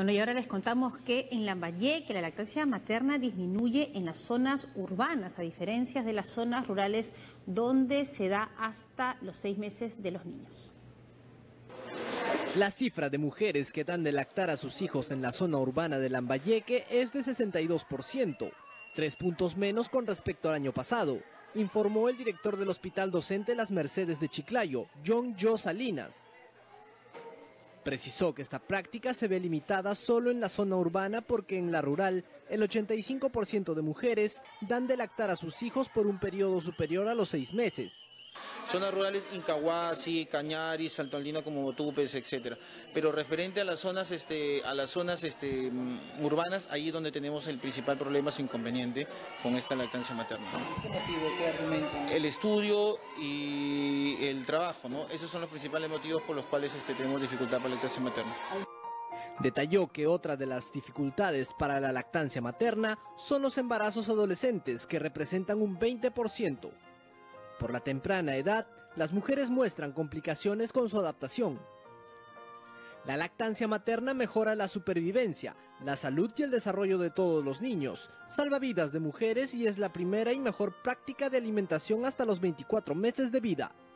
Bueno, y ahora les contamos que en Lambayeque la lactancia materna disminuye en las zonas urbanas, a diferencia de las zonas rurales donde se da hasta los 6 meses de los niños. La cifra de mujeres que dan de lactar a sus hijos en la zona urbana de Lambayeque es de 62%, 3 puntos menos con respecto al año pasado, informó el director del Hospital Docente Las Mercedes de Chiclayo, John Jo Salinas. Precisó que esta práctica se ve limitada solo en la zona urbana porque en la rural el 85% de mujeres dan de lactar a sus hijos por un periodo superior a los 6 meses. Zonas rurales, Incahuasi, Cañari, Salto Andino como Botupes, etcétera. Pero referente a las zonas, urbanas, ahí es donde tenemos el principal problema, su inconveniente con esta lactancia materna. ¿Qué motivo, qué argumento? El estudio y el trabajo, ¿no? Esos son los principales motivos por los cuales tenemos dificultad para la lactancia materna. Detalló que otra de las dificultades para la lactancia materna son los embarazos adolescentes, que representan un 20%. Por la temprana edad, las mujeres muestran complicaciones con su adaptación. La lactancia materna mejora la supervivencia, la salud y el desarrollo de todos los niños, salva vidas de mujeres y es la primera y mejor práctica de alimentación hasta los 24 meses de vida.